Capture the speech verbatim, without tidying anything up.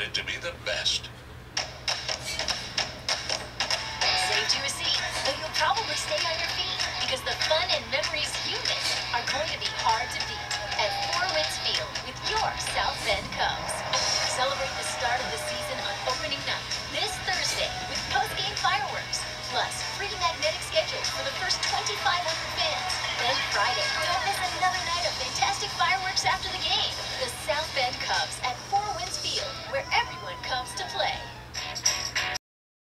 considered to be the best. Saved you a seat, but you'll probably stay on your feet because the fun and memories you miss are going to be hard to beat at Four Winds Field with your South Bend Cubs. Celebrate the start of the season on opening night this Thursday with post-game fireworks, plus free magnetic schedules for the first twenty-five hundred fans. Then Friday, don't miss another night of fantastic fireworks after the game.